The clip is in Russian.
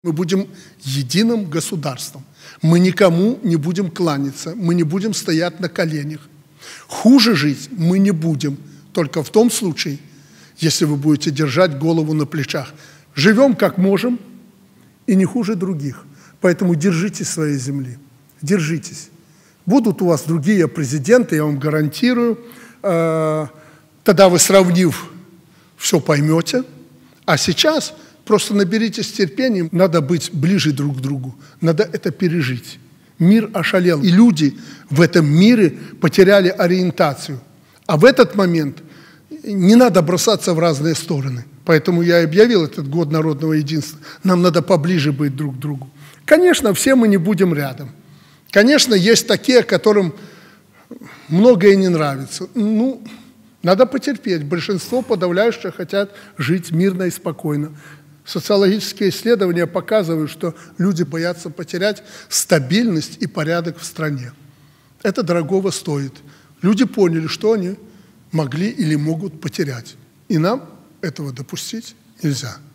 Мы будем единым государством. Мы никому не будем кланяться, мы не будем стоять на коленях. Хуже жить мы не будем, только в том случае, если вы будете держать голову на плечах. Живем как можем и не хуже других. Поэтому держитесь своей земли, держитесь. Будут у вас другие президенты, я вам гарантирую. Тогда вы, сравнив, все поймете. А сейчас просто наберитесь терпением. Надо быть ближе друг к другу. Надо это пережить. Мир ошалел. И люди в этом мире потеряли ориентацию. А в этот момент не надо бросаться в разные стороны. Поэтому я объявил этот год народного единства. Нам надо поближе быть друг к другу. Конечно, все мы не будем рядом. Конечно, есть такие, которым многое не нравится. Надо потерпеть. Большинство подавляющее хотят жить мирно и спокойно. Социологические исследования показывают, что люди боятся потерять стабильность и порядок в стране. Это дорогого стоит. Люди поняли, что они могли или могут потерять. И нам этого допустить нельзя.